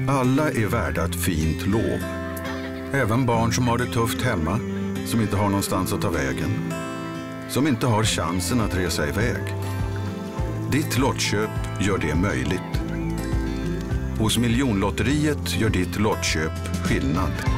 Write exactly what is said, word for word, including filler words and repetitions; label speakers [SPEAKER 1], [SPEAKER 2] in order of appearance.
[SPEAKER 1] Alla är värda ett fint lov. Även barn som har det tufft hemma, som inte har någonstans att ta vägen. Som inte har chansen att resa iväg. Ditt lottköp gör det möjligt. Hos Miljonlotteriet gör ditt lottköp skillnad.